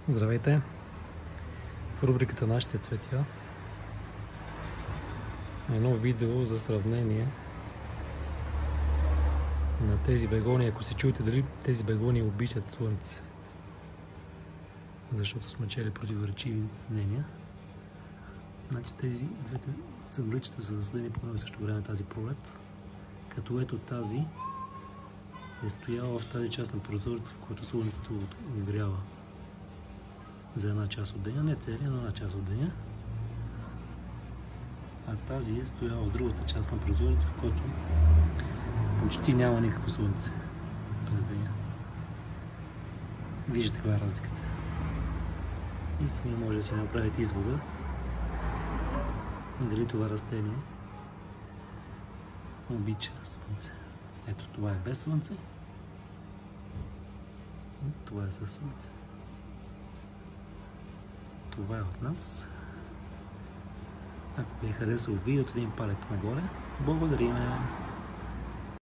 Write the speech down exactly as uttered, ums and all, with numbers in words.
Здравейте! В рубриката Нашите цветя едно видео за сравнение на тези бегони. Ако се чуете дали тези бегони обичат слънце, защото сме чели противоречиви мнения. Значи тези двете цъгличета са засадени по едно и също време тази пролет, като ето тази е стояла в тази част на прозореца, в който слънцето огрява за една част от деня, не целия, но една част от деня. А тази е стояла в другата част на прозореца, в който почти няма никакво слънце през деня. Виждате каква е разликата. И сами може да си направите извода дали това растение обича слънце. Ето, това е без слънце. Това е със слънце. Това е от нас. Ако ви е харесало видеото, един палец нагоре. Благодарим!